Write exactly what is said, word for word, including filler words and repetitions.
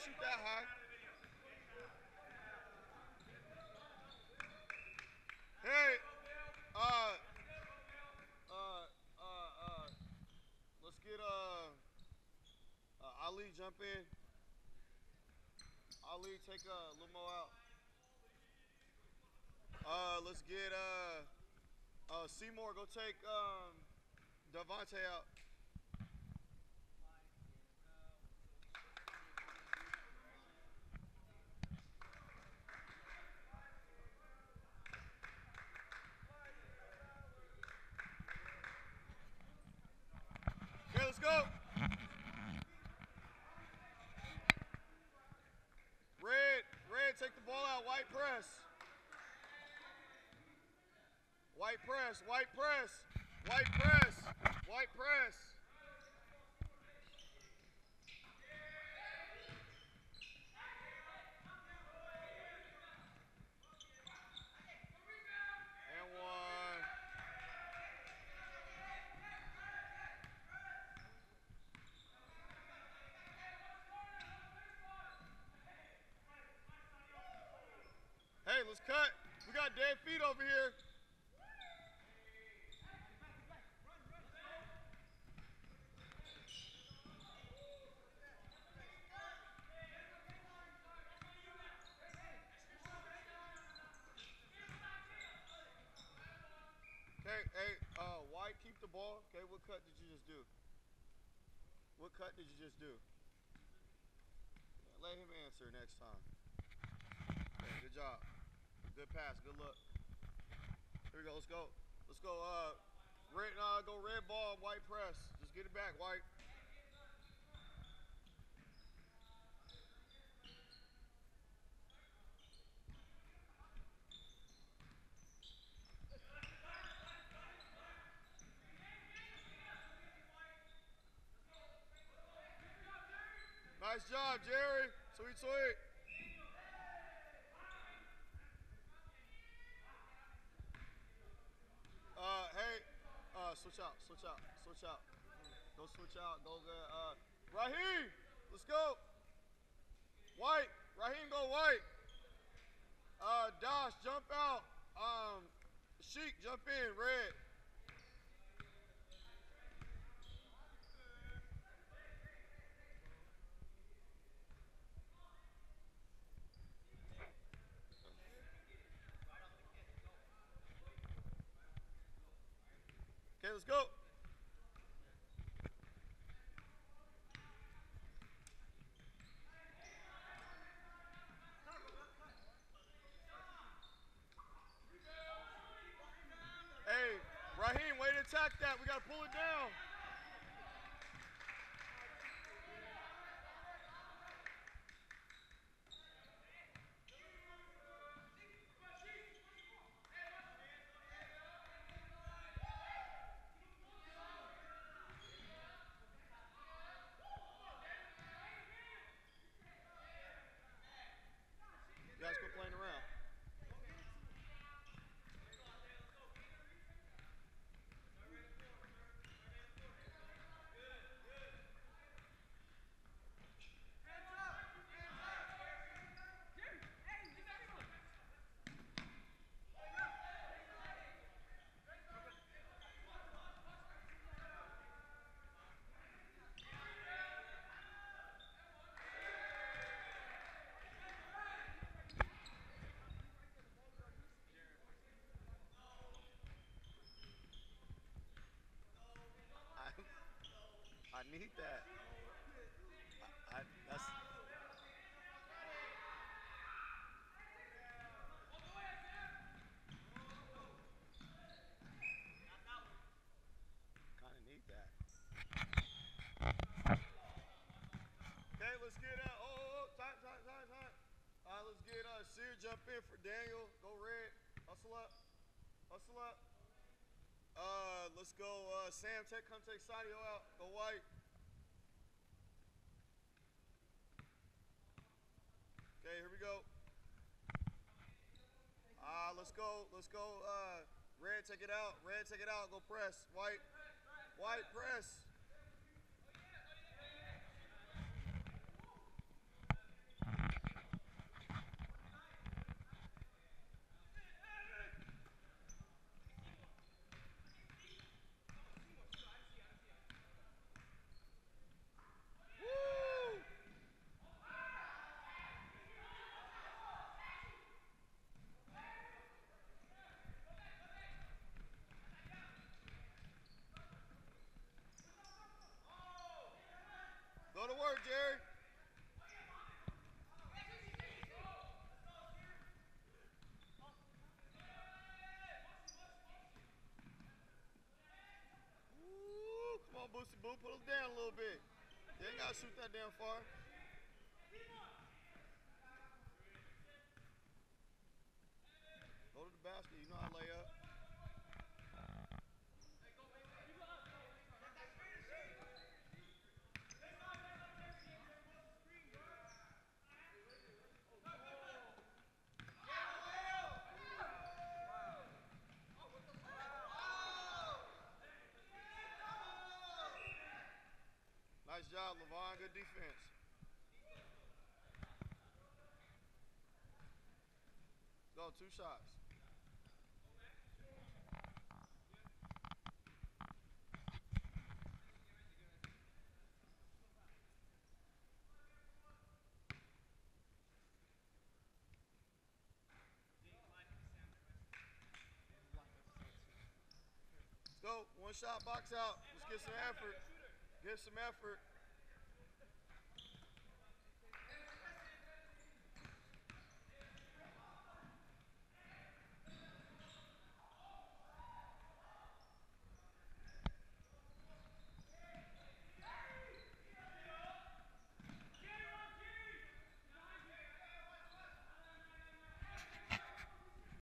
shoot that high. Hey, uh, uh, uh, uh, let's get uh, uh Ali jump in. Ali, take uh Lumo out. Uh, let's get uh, uh Seymour, go take um Devontae out. Okay, let's go. Red, red, take the ball out. White press. White press, white press, white press, white press. And one. Hey, let's cut. We got dead feet over here. Okay, hey, uh, White, keep the ball. Okay, what cut did you just do? What cut did you just do? Let him answer next time. Okay, good job. Good pass, good look. Here we go, let's go. Let's go, uh, red, uh, go red ball, white press. Just get it back, White. Nice job, Jerry. Sweet, sweet. Uh, hey, uh, switch out, switch out, switch out. Go switch out, go get, uh, Raheem, let's go. White, Raheem, go white. Uh, Dosh, jump out. Um, Sheik, jump in, red. Okay, let's go. Hey, Raheem, way to attack that. We got to pull it down. You guys quit playing around. I, I need that. I, I, that's. Kind of need that. Okay, let's get uh oh, oh, oh time, time, time, time. Uh, let's get uh Sear jump in for Daniel. Go red. Hustle up. Hustle up. Uh, let's go. Uh, Sam, take come take Sadio out. Go white. Okay, here we go. Uh, let's go. Let's go. Uh, red, take it out. Red, take it out. Go press. White. White press. Go to work, Jerry. Woo, come on, Boosie Boo, pull it down a little bit. You ain't gotta shoot that damn far. Go to the basket, you know how to lay up. Nice job, LeVon. Good defense. Go, two shots. Let's go. One shot, box out. Let's get some effort. Get some effort.